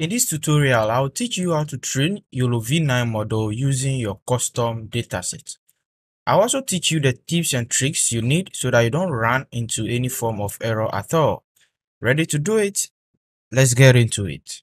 In this tutorial, I'll teach you how to train YOLOv9 model using your custom dataset. I'll also teach you the tips and tricks you need so that you don't run into any form of error at all. Ready to do it? Let's get into it.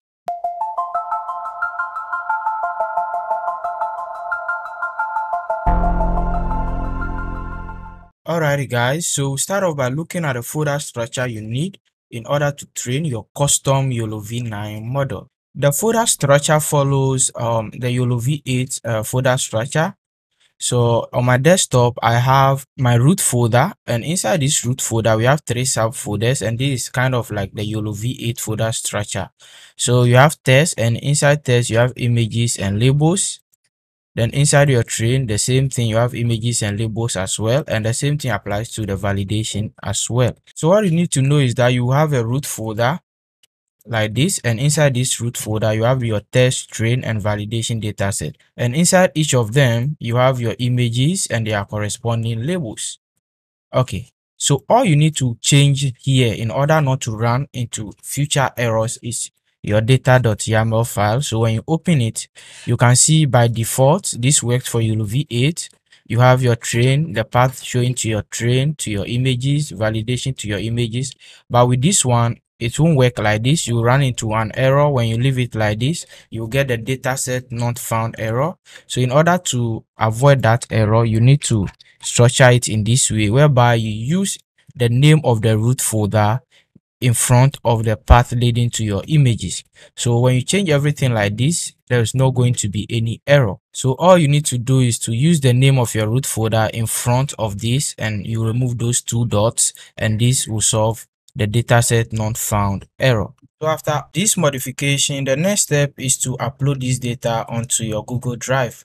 Alrighty guys, so start off by looking at the folder structure you need in order to train your custom YOLOv9 model. The folder structure follows the YOLOv8 folder structure. So on my desktop, I have my root folder, and inside this root folder, we have 3 subfolders, and this is kind of like the YOLOv8 folder structure. So you have text, and inside text, you have images and labels. Then inside your train, the same thing, you have images and labels as well, and the same thing applies to the validation as well. So what you need to know is that you have a root folder like this, and inside this root folder you have your test, train, and validation dataset, and inside each of them you have your images and their corresponding labels. Okay, so all you need to change here in order not to run into future errors is your data.yaml file. So when you open it, you can see by default this works for YOLOv8. You have your train, the path showing to your train, to your images, validation to your images. But with this one, it won't work like this. You run into an error when you leave it like this. You get the dataset not found error. So in order to avoid that error, you need to structure it in this way, whereby you use the name of the root folder in front of the path leading to your images. So when you change everything like this, there's not going to be any error. So all you need to do is to use the name of your root folder in front of this, and you remove those 2 dots, and this will solve the dataset not found error. So after this modification, the next step is to upload this data onto your Google Drive.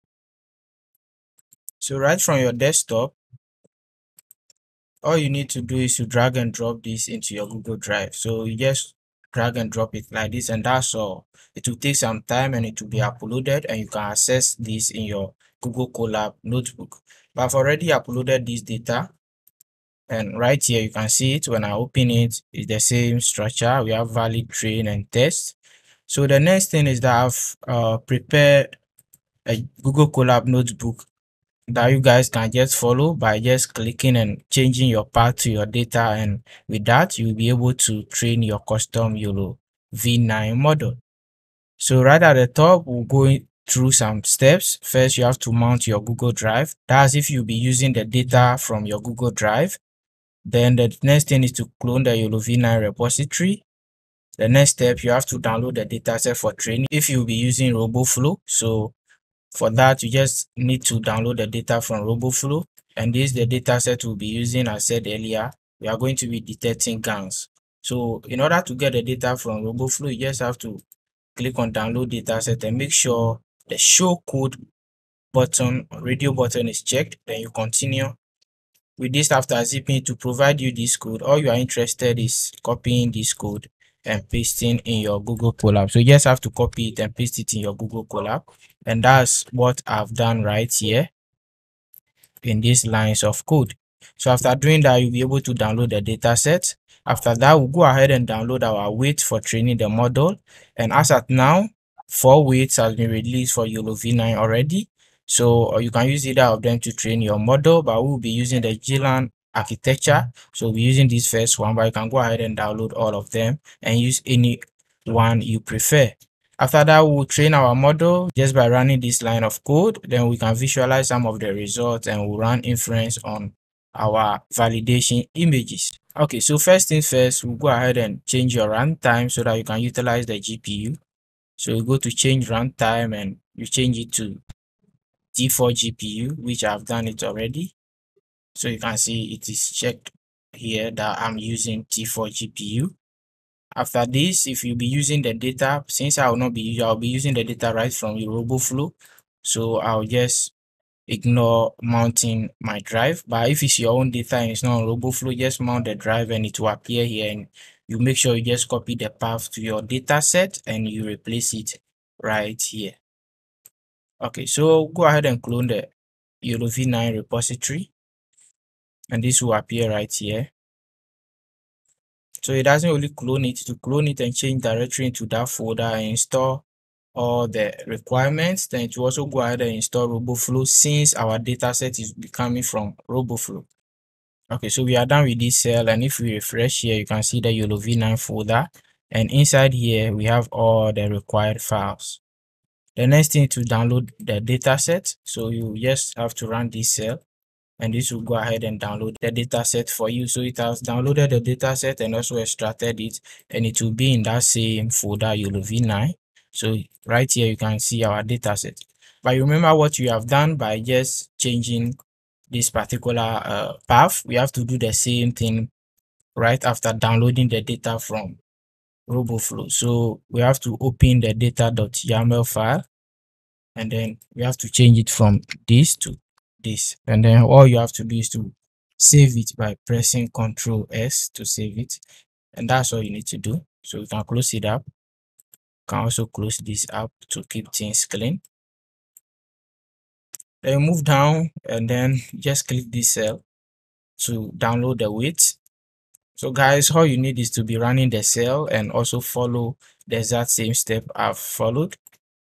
So right from your desktop, all you need to do is to drag and drop this into your Google Drive. So you just drag and drop it like this, and that's all. It will take some time and it will be uploaded, and you can access this in your Google Colab notebook. But I've already uploaded this data, and right here you can see it. When I open it, it's the same structure. We have valid, train, and test. So the next thing is that I've prepared a Google Colab notebook that you guys can just follow by just clicking and changing your path to your data, and with that you'll be able to train your custom YOLOv9 model. So right at the top, we'll go through some steps. First, you have to mount your Google Drive. That's if you'll be using the data from your Google Drive. Then the next thing is to clone the YOLOv9 repository. The next step, you have to download the dataset for training if you'll be using RoboFlow. So for that, you just need to download the data from RoboFlow, and this is the dataset we'll be using. As said earlier, we are going to be detecting gangs. So in order to get the data from RoboFlow, you just have to click on download dataset and make sure the show code button, radio button, is checked. Then you continue with this. After zipping to provide you this code, all you are interested is copying this code and pasting in your Google Colab. So you just have to copy it and paste it in your Google Colab, and that's what I've done right here in these lines of code. So after doing that, you'll be able to download the data set. After that, we'll go ahead and download our weight for training the model, and as at now, 4 weights has been released for YOLOv9 already. So you can use either of them to train your model, but we'll be using the GLAN architecture. So we're using this first one, but you can go ahead and download all of them and use any one you prefer. After that, we'll train our model just by running this line of code. Then we can visualize some of the results, and we'll run inference on our validation images. Okay, so first things first, we'll go ahead and change your runtime so that you can utilize the GPU. So you go to change runtime and you change it to T4 GPU, which I've done it already. So you can see it is checked here that I'm using T4 GPU. After this, if you'll be using the data, since I'll be using the data right from your RoboFlow, so I'll just ignore mounting my drive. But if it's your own data and it's not on RoboFlow, just mount the drive and it will appear here, and you make sure you just copy the path to your data set and you replace it right here. Okay, so go ahead and clone the YOLOv9 repository, and this will appear right here. So it doesn't only clone it. To clone it and change directory into that folder and install all the requirements, then it will also go ahead and install RoboFlow since our dataset is coming from RoboFlow. Okay, so we are done with this cell, and if we refresh here, you can see the YOLOv9 folder, and inside here we have all the required files. The next thing is to download the dataset. So you just have to run this cell, and this will go ahead and download the dataset for you. So it has downloaded the dataset and also extracted it, and it will be in that same folder YOLOv9. So right here you can see our dataset. But remember what you have done by just changing this particular path. We have to do the same thing right after downloading the data from RoboFlow. So we have to open the data.yaml file, and then we have to change it from this to this, and then all you have to do is to save it by pressing Ctrl S to save it, and that's all you need to do. So you can close it up. You can also close this up to keep things clean. Then move down and then just click this cell to download the weight. So guys, all you need is to be running the cell and also follow the exact same step I've followed.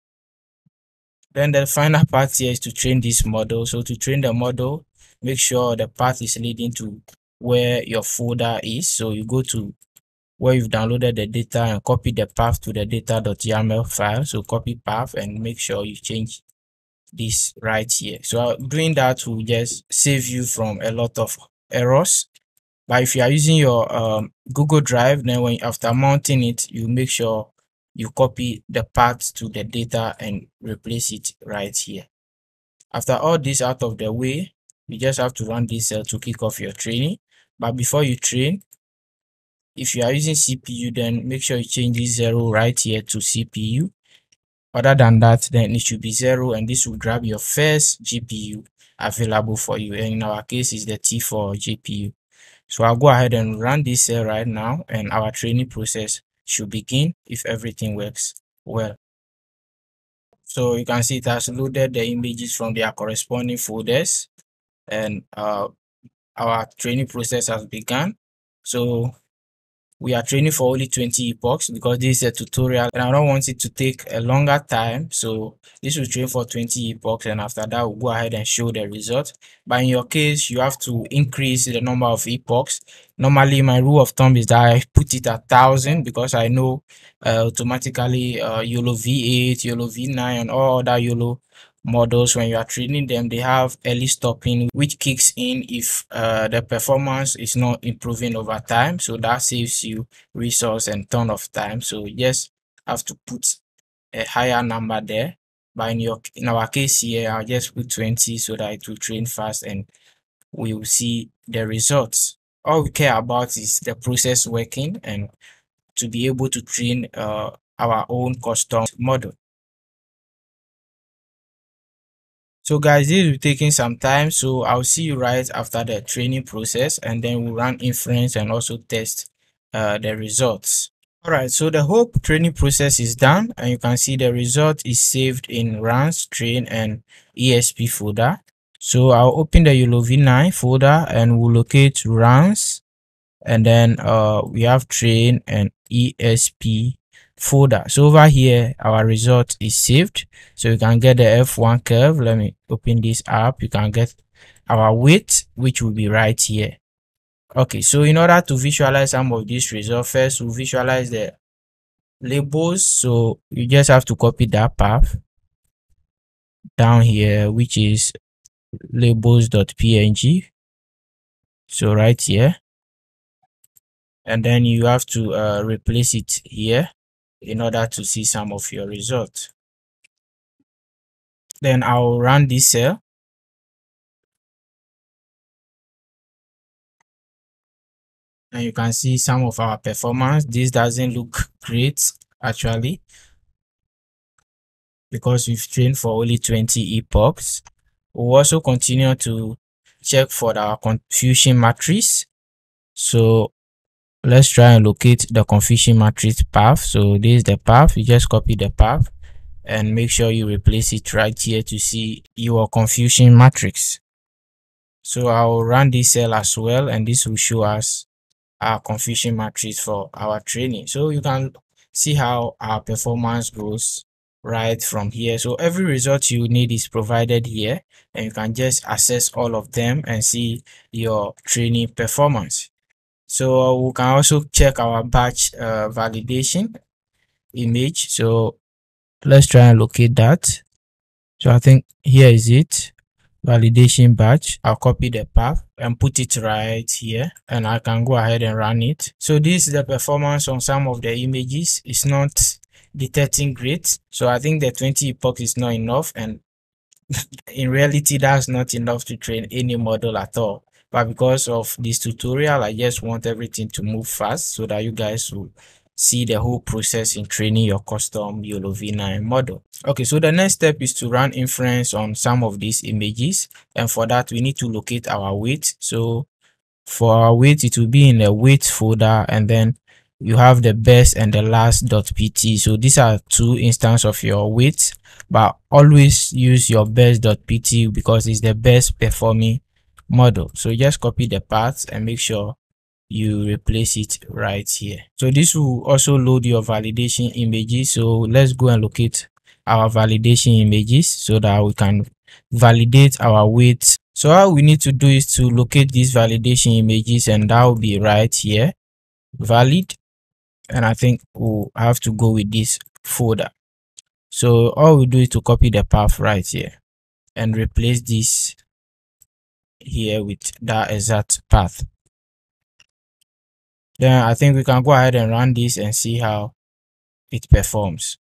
Then the final part here is to train this model. So to train the model, make sure the path is leading to where your folder is. So you go to where you've downloaded the data and copy the path to the data.yaml file. So copy path and make sure you change this right here. So doing that will just save you from a lot of errors. But if you are using your Google Drive, then when after mounting it, you make sure you copy the path to the data and replace it right here. After all this out of the way, you just have to run this cell to kick off your training. But before you train, if you are using CPU, then make sure you change this 0 right here to CPU. Other than that, then it should be 0, and this will grab your first GPU available for you. And in our case, is the T4 GPU. So I'll go ahead and run this cell right now, and our training process should begin if everything works well. So you can see it has loaded the images from their corresponding folders, and our training process has begun. So we are training for only 20 epochs because this is a tutorial and I don't want it to take a longer time. So this will train for 20 epochs, and after that we'll go ahead and show the result. But in your case, you have to increase the number of epochs. Normally my rule of thumb is that I put it at 1,000 because I know automatically YOLOv8, YOLOv9, and all other YOLO models, when you are training them, they have early stopping, which kicks in if the performance is not improving over time. So that saves you resource and ton of time. So you just have to put a higher number there. But in our case here, I'll just put 20 so that it will train fast and we will see the results. All we care about is the process working and to be able to train our own custom model. So guys, this will be taking some time, so I'll see you right after the training process, and then we'll run inference and also test the results. All right, so the whole training process is done, and you can see the result is saved in runs, train, and ESP folder. So I'll open the YOLOv9 folder and we'll locate runs, and then we have train and ESP folder. So over here our result is saved, so you can get the F1 curve. Let me open this up. You can get our weight, which will be right here. Okay, so in order to visualize some of these results, first we'll visualize the labels. So you just have to copy that path down here, which is labels.png. so right here, and then you have to replace it here in order to see some of your results. Then I'll run this cell, and you can see some of our performance. This doesn't look great actually because we've trained for only 20 epochs. We'll also continue to check for our confusion matrix. So let's try and locate the confusion matrix path. So this is the path. You just copy the path and make sure you replace it right here to see your confusion matrix. So I'll run this cell as well, and this will show us our confusion matrix for our training. So you can see how our performance goes right from here. So every result you need is provided here, and you can just access all of them and see your training performance. So we can also check our batch validation image. So let's try and locate that. So I think here is it, validation batch. I'll copy the path and put it right here, and I can go ahead and run it. So this is the performance on some of the images. It's not detecting great, so I think the 20 epoch is not enough, and in reality that's not enough to train any model at all. But because of this tutorial, I just want everything to move fast so that you guys will see the whole process in training your custom YOLOv9 model. Okay, so the next step is to run inference on some of these images, and for that we need to locate our weight. So for our weight, it will be in the weight folder, and then you have the best and the last.pt. So these are two instances of your weight, but always use your best.pt because it's the best performing model. So just copy the path and make sure you replace it right here. So this will also load your validation images. So let's go and locate our validation images so that we can validate our weight. So all we need to do is to locate these validation images, and that will be right here, valid. And I think we'll have to go with this folder. So all we do is to copy the path right here and replace this here with that exact path. Then I think we can go ahead and run this and see how it performs.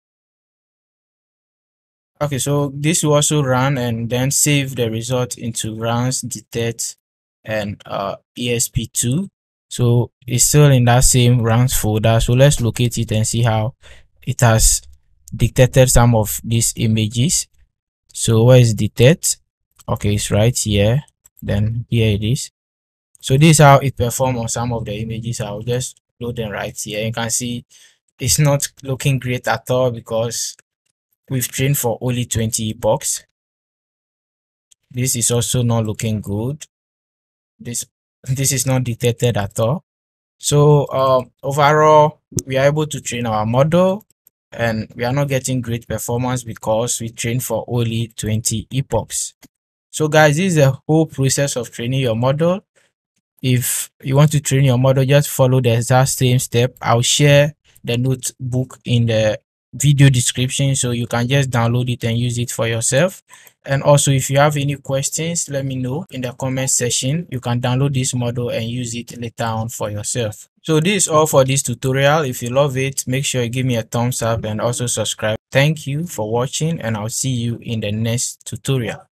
Okay, so this will also run and then save the result into runs, detect, and ESP2. So it's still in that same runs folder. So let's locate it and see how it has detected some of these images. So where is detect? Okay, it's right here. Then here it is. So this is how it performs on some of the images. I'll just load them right here. You can see it's not looking great at all because we've trained for only 20 epochs. This is also not looking good. This is not detected at all. So overall, we are able to train our model, and we are not getting great performance because we trained for only 20 epochs. So guys, this is the whole process of training your model. If you want to train your model, just follow the exact same step. I'll share the notebook in the video description, so you can just download it and use it for yourself. And also, if you have any questions, let me know in the comment section. You can download this model and use it later on for yourself. So this is all for this tutorial. If you love it, make sure you give me a thumbs up and also subscribe. Thank you for watching, and I'll see you in the next tutorial.